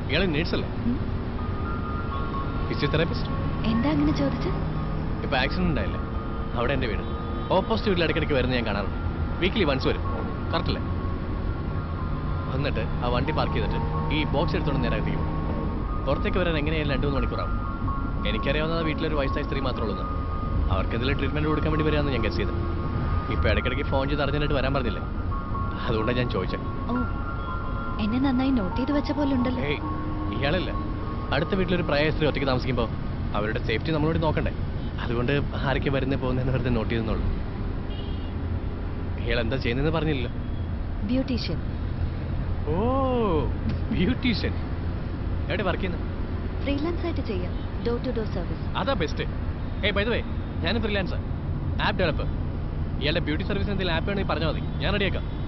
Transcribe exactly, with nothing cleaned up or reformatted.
ഇയാൾ നേഴ്സല്ലേ? ഫിസിയോതെറാപ്പിസ്റ്റ്. എന്താ അങ്ങനെ ചോദിച്ചത്? ഇപ്പൊ ആക്സിഡന്റ് ഉണ്ടായില്ല, അവിടെ എന്റെ വീട്. ഓപ്പോസിറ്റ് വീട്ടിൽ ഇടയ്ക്കിടയ്ക്ക് വരുന്ന ഞാൻ കാണാറുണ്ട്. വീക്കിലി വൺസ് വരും. കറക്റ്റ് അല്ലേ? വന്നിട്ട് ആ വണ്ടി പാർക്ക് ചെയ്തിട്ട് ഈ ബോക്സ് എടുത്തോണ്ട് നേരെ അകത്തേക്ക് പോകും. പുറത്തേക്ക് വരാൻ എങ്ങനെയായാലും രണ്ടു മൂന്ന് മണിക്കൂറാവും. എനിക്കറിയാവുന്ന വീട്ടിലൊരു വയസ്സായ സ്ത്രീ മാത്രമേ ഉള്ളൂ. അവർക്ക് എന്തെങ്കിലും ട്രീറ്റ്മെന്റ് കൊടുക്കാൻ വേണ്ടി വരാമെന്ന് ഞാൻ ഗസ് ചെയ്ത്. ഇപ്പൊ ഇടയ്ക്കിടയ്ക്ക് ഫോൺ ചെയ്ത് അറിഞ്ഞിട്ട് വരാൻ പറഞ്ഞില്ലേ, അതുകൊണ്ടാണ് ഞാൻ ചോദിച്ചത്. ഓ, എന്നെ നന്നായി നോട്ട് ചെയ്ത് വെച്ച പോലെ ഉണ്ടല്ലോ. ഏയ്, ഇയാളല്ല, അടുത്ത വീട്ടിലൊരു പ്രായ സ്ത്രീ ഒറ്റയ്ക്ക് താമസിക്കുമ്പോൾ അവരുടെ സേഫ്റ്റി നമ്മളോട് നോക്കണ്ടേ. അതുകൊണ്ട് ആരൊക്കെ വരുന്നേ പോകുന്നതെന്ന് വെറുതെ നോട്ട് ചെയ്തെന്നുള്ളൂ. ഇയാൾ എന്താ ചെയ്യുന്നതെന്ന് പറഞ്ഞില്ലല്ലോ. ബ്യൂട്ടീഷ്യൻ. ഓ, ബ്യൂട്ടീഷ്യൻ. എവിടെ വർക്ക് ചെയ്യുന്നത്? ഫ്രീലാൻസ് ആയിട്ട് ചെയ്യാം, ഡോർ ടു ഡോർ സർവീസ്. അതാ ബെസ്റ്റ്. ഏയ് ബൈ ദ വേ, ഞാനും ഫ്രീലാൻസാ, ആപ്പ് ഡെവലപ്പർ. ഇയാളുടെ ബ്യൂട്ടി സർവീസിന് എന്തെങ്കിലും ആപ്പ് വേണമെങ്കിൽ പറഞ്ഞാൽ മതി, ഞാൻ റെഡിയാക്കാം.